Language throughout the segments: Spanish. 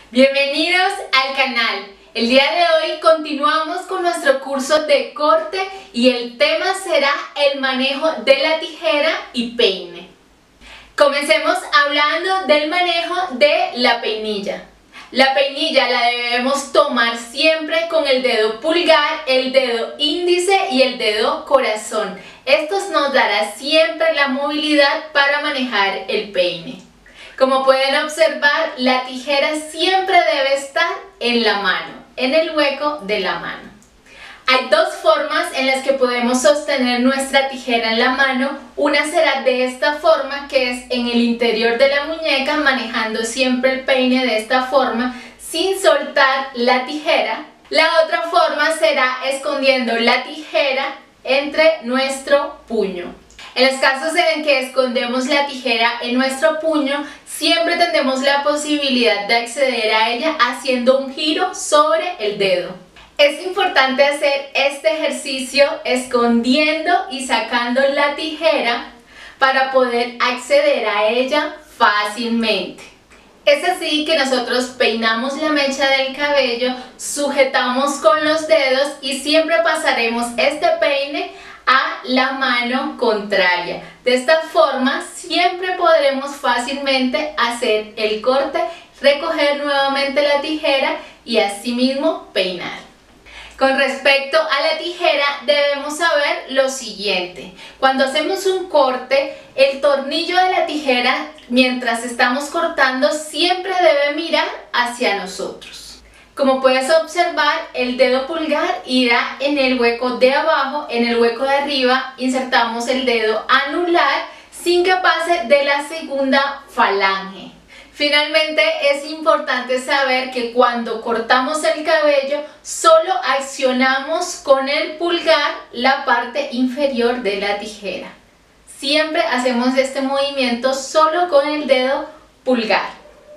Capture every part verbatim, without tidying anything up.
Bienvenidos al canal. El día de hoy continuamos con nuestro curso de corte y el tema será el manejo de la tijera y peine. Comencemos hablando del manejo de la peinilla. La peinilla la debemos tomar siempre con el dedo pulgar, el dedo índice y el dedo corazón. Esto nos dará siempre la movilidad para manejar el peine. Como pueden observar, la tijera siempre debe estar en la mano, en el hueco de la mano. Hay dos formas en las que podemos sostener nuestra tijera en la mano. Una será de esta forma, que es en el interior de la muñeca, manejando siempre el peine de esta forma, sin soltar la tijera. La otra forma será escondiendo la tijera entre nuestro puño. En los casos en que escondemos la tijera en nuestro puño, siempre tendremos la posibilidad de acceder a ella haciendo un giro sobre el dedo. Es importante hacer este ejercicio escondiendo y sacando la tijera para poder acceder a ella fácilmente. Es así que nosotros peinamos la mecha del cabello, sujetamos con los dedos y siempre pasaremos este peine a la mano contraria. De esta forma siempre podremos fácilmente hacer el corte, recoger nuevamente la tijera y asimismo peinar. Con respecto a la tijera debemos saber lo siguiente: cuando hacemos un corte, el tornillo de la tijera mientras estamos cortando siempre debe mirar hacia nosotros. Como puedes observar, el dedo pulgar irá en el hueco de abajo, en el hueco de arriba insertamos el dedo anular sin que pase de la segunda falange. Finalmente, es importante saber que cuando cortamos el cabello solo accionamos con el pulgar la parte inferior de la tijera. Siempre hacemos este movimiento solo con el dedo pulgar.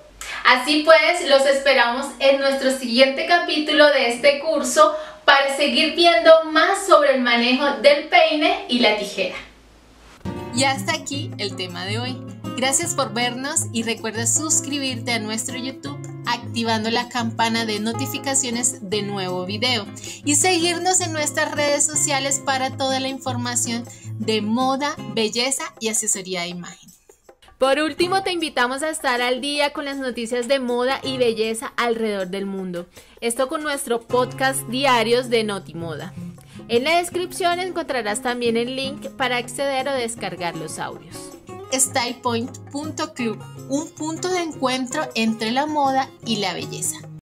Así pues, los esperamos en nuestro siguiente capítulo de este curso para seguir viendo más sobre el manejo del peine y la tijera. Y hasta aquí el tema de hoy. Gracias por vernos y recuerda suscribirte a nuestro YouTube activando la campana de notificaciones de nuevo video y seguirnos en nuestras redes sociales para toda la información de moda, belleza y asesoría de imagen. Por último, te invitamos a estar al día con las noticias de moda y belleza alrededor del mundo. Esto con nuestro podcast diarios de Notimoda. En la descripción encontrarás también el link para acceder o descargar los audios. stylepoint punto club, un punto de encuentro entre la moda y la belleza.